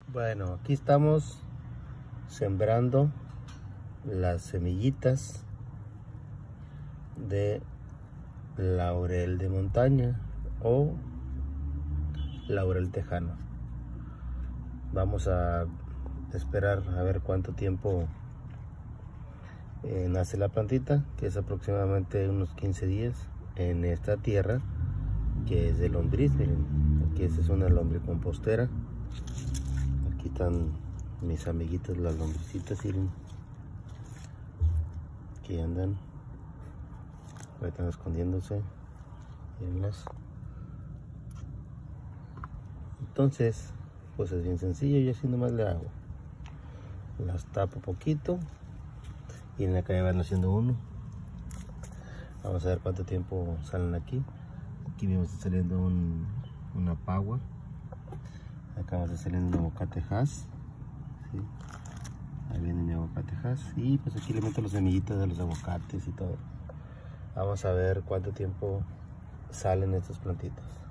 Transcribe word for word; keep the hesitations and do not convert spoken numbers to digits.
Bueno, aquí estamos sembrando las semillitas de laurel de montaña o laurel tejano. Vamos a esperar a ver cuánto tiempo eh, nace la plantita, que es aproximadamente unos quince días en esta tierra que es de lombriz. Miren, aquí esta es una lombricompostera. Aquí están mis amiguitas las lombricitas, miren, aquí andan, ahí están escondiéndose, mírenlas. Entonces pues es bien sencillo, yo así nomás le hago, las tapo poquito y en acá ya van haciendo uno. Vamos a ver cuánto tiempo salen aquí. Aquí me está saliendo un, una pagua. Acá va a estar saliendo un aguacatejas, ¿sí? Ahí viene mi aguacatejas y pues aquí le meto las semillitas de los aguacates y todo. Vamos a ver cuánto tiempo salen estas plantitas.